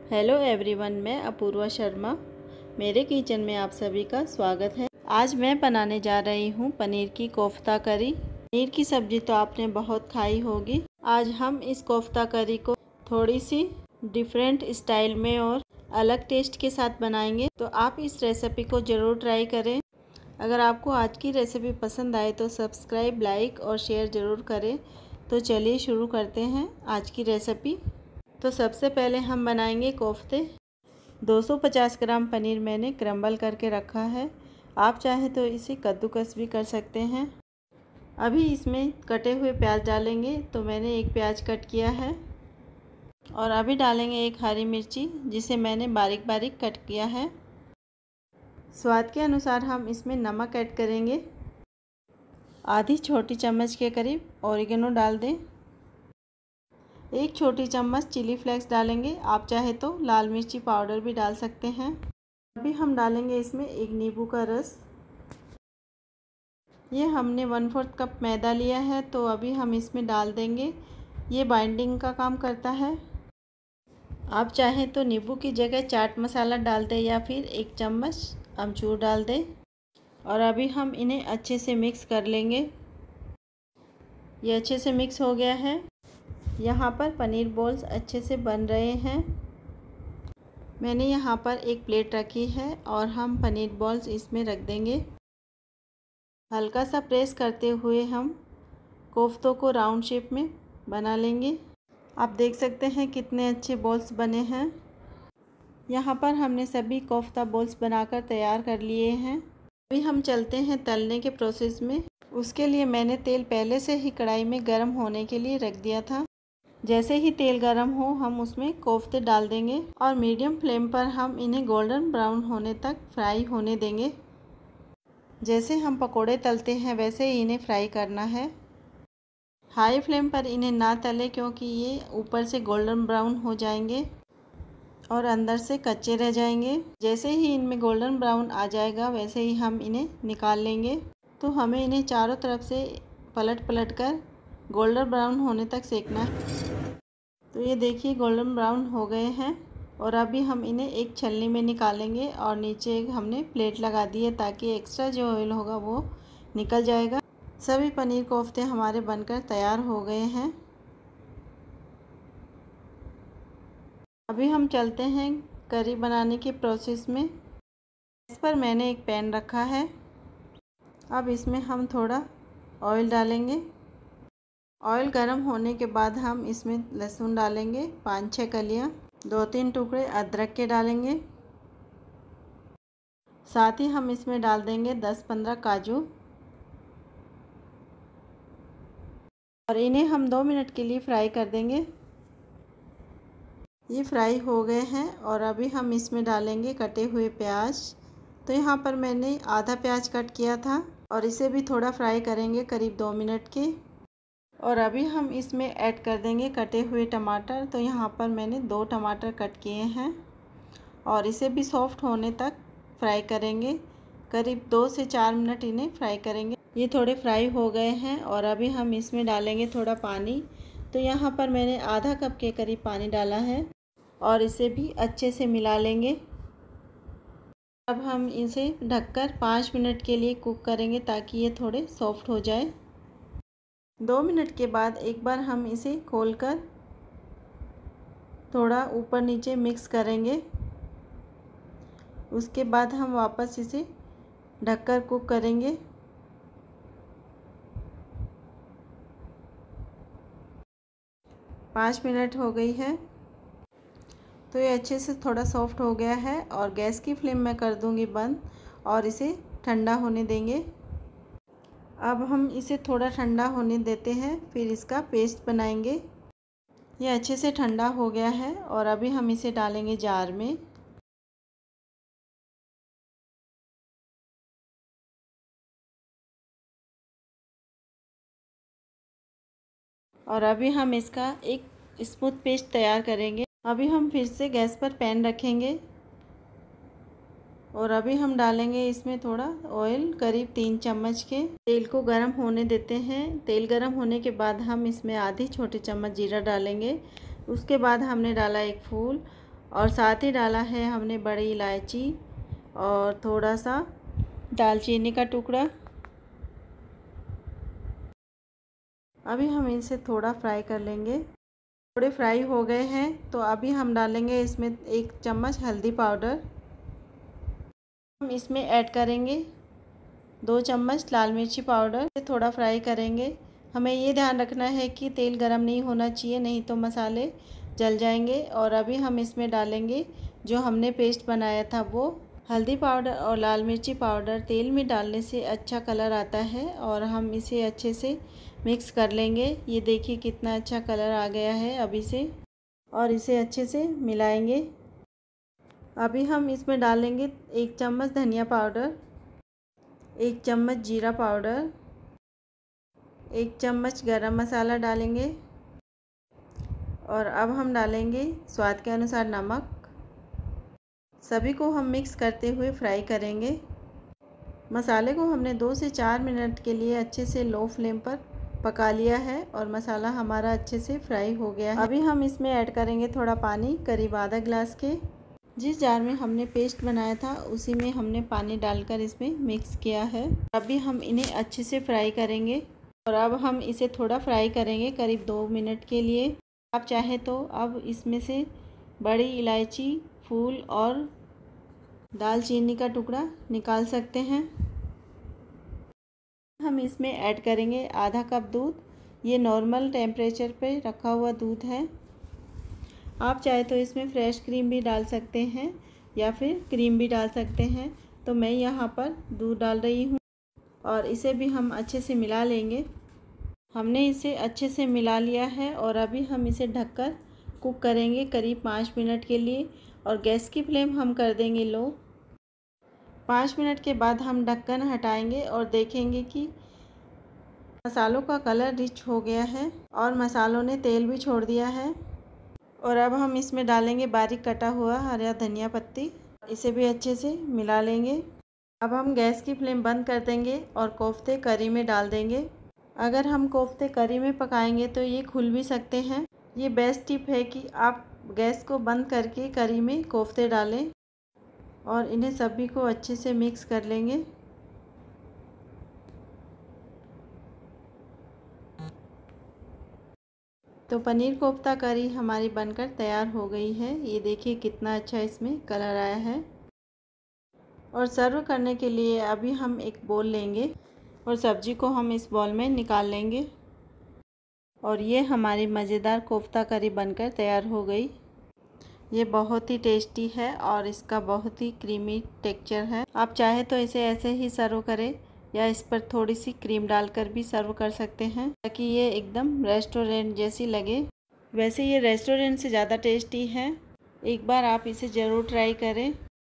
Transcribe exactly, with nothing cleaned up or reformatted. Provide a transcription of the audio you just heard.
Hello everyone, मैं अपूर्वा शर्मा। मेरे kitchen में आप सभी का स्वागत है। आज मैं बनाने जा रही हूँ पनीर की कोफ्ता करी। पनीर की सब्ज़ी तो आपने बहुत खाई होगी। आज हम इस कोफ्ता करी को थोड़ी सी डिफरेंट स्टाइल में और अलग टेस्ट के साथ बनाएंगे, तो आप इस रेसिपी को ज़रूर ट्राई करें। अगर आपको आज की रेसिपी पसंद आए तो सब्सक्राइब, लाइक और शेयर ज़रूर करें। तो चलिए शुरू करते हैं आज की रेसिपी। तो सबसे पहले हम बनाएंगे कोफ्ते। दो सौ पचास ग्राम पनीर मैंने क्रम्बल करके रखा है। आप चाहें तो इसे कद्दूकस भी कर सकते हैं। अभी इसमें कटे हुए प्याज डालेंगे, तो मैंने एक प्याज कट किया है। और अभी डालेंगे एक हरी मिर्ची, जिसे मैंने बारीक बारीक कट किया है। स्वाद के अनुसार हम इसमें नमक ऐड करेंगे। आधी छोटी चम्मच के करीब ऑरिगेनो डाल दें। एक छोटी चम्मच चिली फ्लेक्स डालेंगे। आप चाहे तो लाल मिर्ची पाउडर भी डाल सकते हैं। अभी हम डालेंगे इसमें एक नींबू का रस। ये हमने वन फोर्थ कप मैदा लिया है, तो अभी हम इसमें डाल देंगे। ये बाइंडिंग का काम करता है। आप चाहें तो नींबू की जगह चाट मसाला डाल दें या फिर एक चम्मच अमचूर डाल दें। और अभी हम इन्हें अच्छे से मिक्स कर लेंगे। ये अच्छे से मिक्स हो गया है। यहाँ पर पनीर बॉल्स अच्छे से बन रहे हैं। मैंने यहाँ पर एक प्लेट रखी है और हम पनीर बॉल्स इसमें रख देंगे। हल्का सा प्रेस करते हुए हम कोफ्तों को राउंड शेप में बना लेंगे। आप देख सकते हैं कितने अच्छे बॉल्स बने हैं। यहाँ पर हमने सभी कोफ्ता बॉल्स बनाकर तैयार कर लिए हैं। अभी हम चलते हैं तलने के प्रोसेस में। उसके लिए मैंने तेल पहले से ही कढ़ाई में गर्म होने के लिए रख दिया था। जैसे ही तेल गर्म हो हम उसमें कोफ्ते डाल देंगे और मीडियम फ्लेम पर हम इन्हें गोल्डन ब्राउन होने तक फ्राई होने देंगे। जैसे हम पकोड़े तलते हैं वैसे ही इन्हें फ्राई करना है। हाई फ्लेम पर इन्हें ना तलें, क्योंकि ये ऊपर से गोल्डन ब्राउन हो जाएंगे और अंदर से कच्चे रह जाएंगे। जैसे ही इनमें गोल्डन ब्राउन आ जाएगा वैसे ही हम इन्हें निकाल लेंगे। तो हमें इन्हें चारों तरफ से पलट पलट कर गोल्डन ब्राउन होने तक सेकना है। तो ये देखिए गोल्डन ब्राउन हो गए हैं। और अभी हम इन्हें एक छलनी में निकालेंगे और नीचे एक हमने प्लेट लगा दी है, ताकि एक्स्ट्रा जो ऑयल होगा वो निकल जाएगा। सभी पनीर कोफ्ते हमारे बनकर तैयार हो गए हैं। अभी हम चलते हैं करी बनाने के प्रोसेस में। इस पर मैंने एक पैन रखा है। अब इसमें हम थोड़ा ऑयल डालेंगे। ऑयल गर्म होने के बाद हम इसमें लहसुन डालेंगे, पाँच छः कलियाँ। दो तीन टुकड़े अदरक के डालेंगे। साथ ही हम इसमें डाल देंगे दस पंद्रह काजू। और इन्हें हम दो मिनट के लिए फ्राई कर देंगे। ये फ्राई हो गए हैं और अभी हम इसमें डालेंगे कटे हुए प्याज। तो यहाँ पर मैंने आधा प्याज कट किया था और इसे भी थोड़ा फ्राई करेंगे, करीब दो मिनट के। और अभी हम इसमें ऐड कर देंगे कटे हुए टमाटर। तो यहाँ पर मैंने दो टमाटर कट किए हैं और इसे भी सॉफ्ट होने तक फ्राई करेंगे। करीब दो से चार मिनट इन्हें फ्राई करेंगे। ये थोड़े फ्राई हो गए हैं और अभी हम इसमें डालेंगे थोड़ा पानी। तो यहाँ पर मैंने आधा कप के करीब पानी डाला है और इसे भी अच्छे से मिला लेंगे। अब हम इसे ढककर पाँच मिनट के लिए कुक करेंगे, ताकि ये थोड़े सॉफ्ट हो जाए। दो मिनट के बाद एक बार हम इसे खोलकर थोड़ा ऊपर नीचे मिक्स करेंगे। उसके बाद हम वापस इसे ढककर कुक करेंगे। पाँच मिनट हो गई है। तो ये अच्छे से थोड़ा सॉफ्ट हो गया है और गैस की फ्लेम मैं कर दूंगी बंद और इसे ठंडा होने देंगे। अब हम इसे थोड़ा ठंडा होने देते हैं, फिर इसका पेस्ट बनाएंगे। ये अच्छे से ठंडा हो गया है और अभी हम इसे डालेंगे जार में। और अभी हम इसका एक स्मूथ पेस्ट तैयार करेंगे। अभी हम फिर से गैस पर पैन रखेंगे और अभी हम डालेंगे इसमें थोड़ा ऑयल, करीब तीन चम्मच के। तेल को गरम होने देते हैं। तेल गरम होने के बाद हम इसमें आधी छोटी चम्मच जीरा डालेंगे। उसके बाद हमने डाला एक फूल और साथ ही डाला है हमने बड़ी इलायची और थोड़ा सा दालचीनी का टुकड़ा। अभी हम इसे थोड़ा फ्राई कर लेंगे। थोड़े फ्राई हो गए हैं तो अभी हम डालेंगे इसमें एक चम्मच हल्दी पाउडर। हम इसमें ऐड करेंगे दो चम्मच लाल मिर्ची पाउडर। थोड़ा फ्राई करेंगे। हमें ये ध्यान रखना है कि तेल गरम नहीं होना चाहिए, नहीं तो मसाले जल जाएंगे। और अभी हम इसमें डालेंगे जो हमने पेस्ट बनाया था वो। हल्दी पाउडर और लाल मिर्ची पाउडर तेल में डालने से अच्छा कलर आता है और हम इसे अच्छे से मिक्स कर लेंगे। ये देखिए कितना अच्छा कलर आ गया है अभी से। और इसे अच्छे से मिलाएंगे। अभी हम इसमें डालेंगे एक चम्मच धनिया पाउडर, एक चम्मच जीरा पाउडर, एक चम्मच गरम मसाला डालेंगे। और अब हम डालेंगे स्वाद के अनुसार नमक। सभी को हम मिक्स करते हुए फ्राई करेंगे। मसाले को हमने दो से चार मिनट के लिए अच्छे से लो फ्लेम पर पका लिया है और मसाला हमारा अच्छे से फ्राई हो गया है। अभी हम इसमें ऐड करेंगे थोड़ा पानी, करीब आधा गिलास के। जिस जार में हमने पेस्ट बनाया था उसी में हमने पानी डालकर इसमें मिक्स किया है। अभी हम इन्हें अच्छे से फ्राई करेंगे। और अब हम इसे थोड़ा फ्राई करेंगे करीब दो मिनट के लिए। आप चाहे तो अब इसमें से बड़ी इलायची, फूल और दालचीनी का टुकड़ा निकाल सकते हैं। हम इसमें ऐड करेंगे आधा कप दूध। ये नॉर्मल टेम्परेचर पे रखा हुआ दूध है। आप चाहे तो इसमें फ्रेश क्रीम भी डाल सकते हैं या फिर क्रीम भी डाल सकते हैं। तो मैं यहाँ पर दूध डाल रही हूँ और इसे भी हम अच्छे से मिला लेंगे। हमने इसे अच्छे से मिला लिया है और अभी हम इसे ढककर कुक करेंगे करीब पाँच मिनट के लिए। और गैस की फ्लेम हम कर देंगे लो। पाँच मिनट के बाद हम ढक्कन हटाएंगे और देखेंगे कि मसालों का कलर रिच हो गया है और मसालों ने तेल भी छोड़ दिया है। और अब हम इसमें डालेंगे बारीक कटा हुआ हरा धनिया पत्ती। इसे भी अच्छे से मिला लेंगे। अब हम गैस की फ्लेम बंद कर देंगे और कोफ्ते करी में डाल देंगे। अगर हम कोफ्ते करी में पकाएंगे तो ये खुल भी सकते हैं। ये बेस्ट टिप है कि आप गैस को बंद करके करी में कोफ्ते डालें और इन्हें सभी को अच्छे से मिक्स कर लेंगे। तो पनीर कोफ्ता करी हमारी बनकर तैयार हो गई है। ये देखिए कितना अच्छा इसमें कलर आया है। और सर्व करने के लिए अभी हम एक बोल लेंगे और सब्जी को हम इस बॉल में निकाल लेंगे। और ये हमारी मज़ेदार कोफ्ता करी बनकर तैयार हो गई। ये बहुत ही टेस्टी है और इसका बहुत ही क्रीमी टेक्सचर है। आप चाहे तो इसे ऐसे ही सर्व करें या इस पर थोड़ी सी क्रीम डालकर भी सर्व कर सकते हैं ताकि ये एकदम रेस्टोरेंट जैसी लगे। वैसे ये रेस्टोरेंट से ज़्यादा टेस्टी है। एक बार आप इसे ज़रूर ट्राई करें।